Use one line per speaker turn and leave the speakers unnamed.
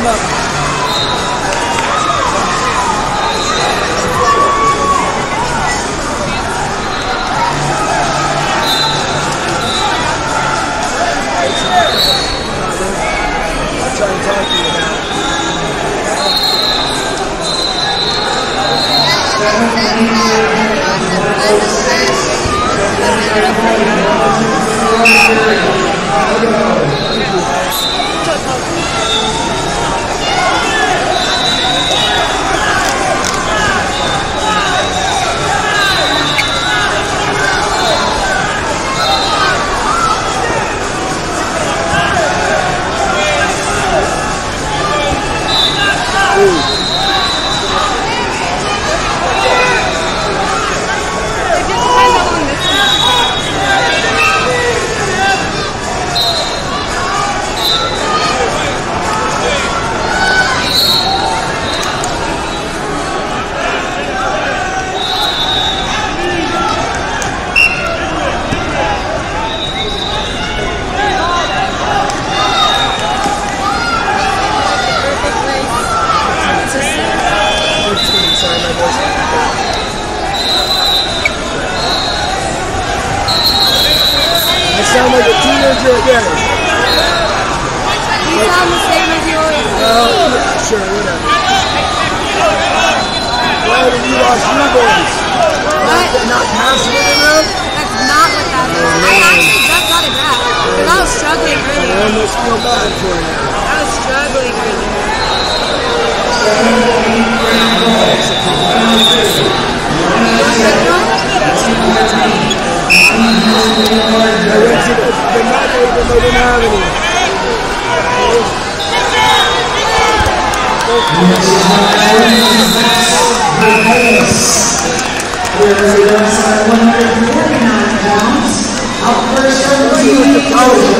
him up. I'll try and talk to you about sound like a teenager again.
You sound the same as you always do.
Well, sure, whatever. Why did you lost your voice?
What?
Not passionate enough?
That's not what that is. I actually just got it back. Because I was struggling earlier.
I almost feel bad for you.
I was struggling earlier.
I went to the mother, even though they didn't have any.
We're 149 pounds. Up first from the